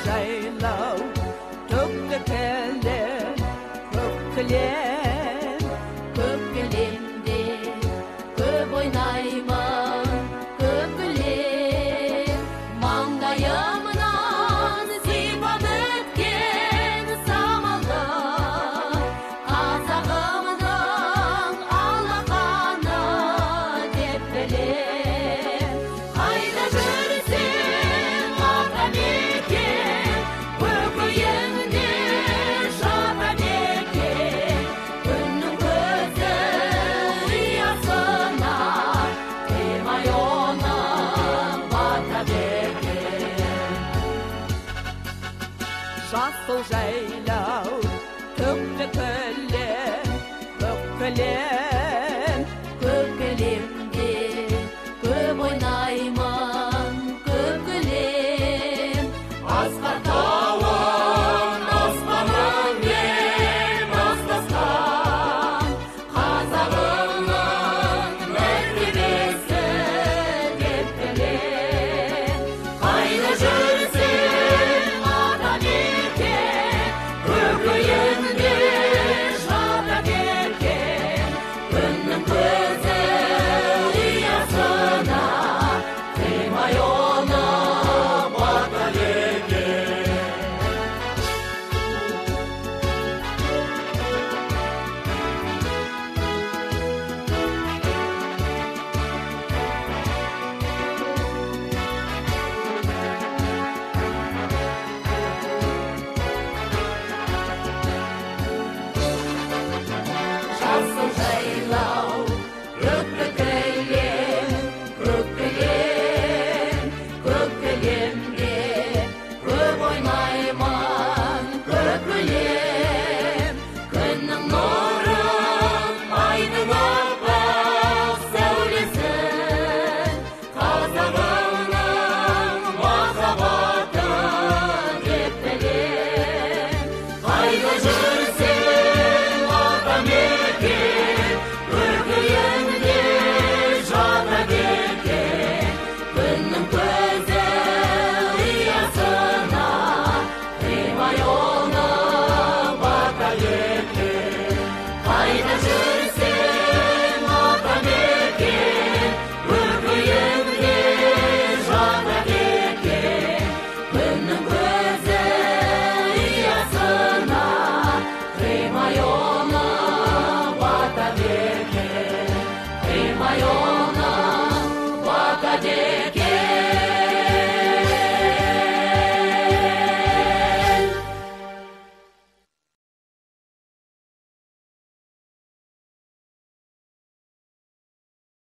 жайлау, төкті кілем, көк кілем, Көк кілемде көп ойнаймын, көк кілем. Маңдайымнан сипап өткен самалда, қазағымның алақаны деп білем. Қайда жүрсең, атамекен, көкейіңде жатамекен. Күннің көзі ұясына қимай оның батамекен. жасыл жайлау, төкті кілем, көк кілем.